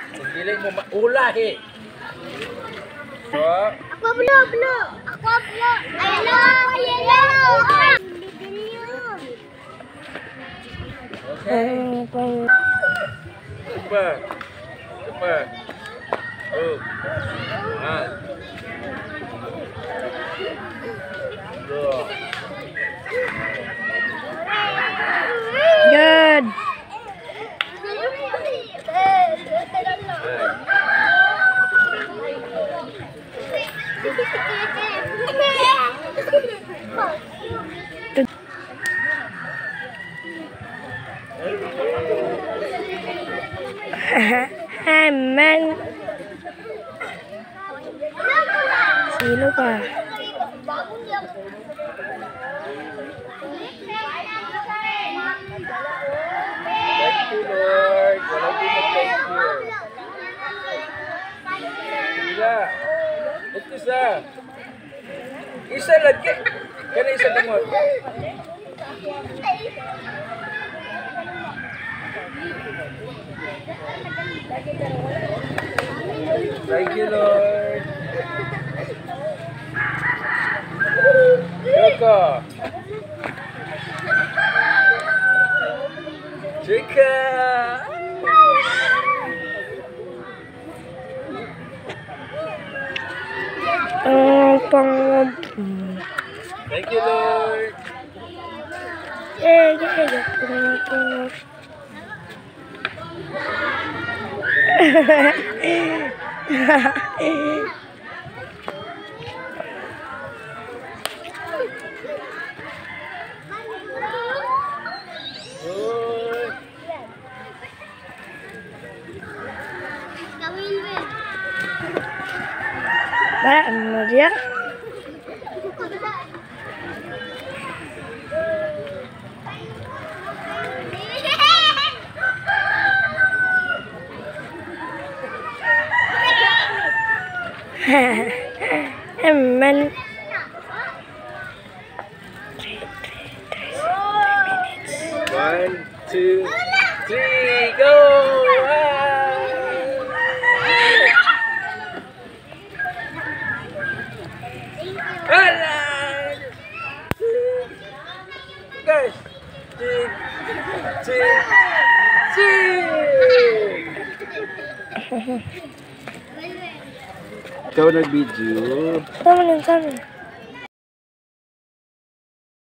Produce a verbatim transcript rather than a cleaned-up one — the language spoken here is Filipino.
Dili mo maulahi. So, Ako blo, blo. Ako blo. Ayun, ayun. okay. Apa? Apa? Oh. Ah. Good. Good. Aman. Sino pa? Thank you, Lord. Wala din mag-thank you. Isa. Ito isa. Isa lagi. Kana isa gamot. Thank you, Lord. Yoko. Chika. Ang pang... Thank you, Lord. Eh, eh, eh. Lord. Ba, ano dia? Aman. One, two, three, go! Alan! Guys! Chig! Chig! Chig! Ikaw nag-video. Tama lang, tama.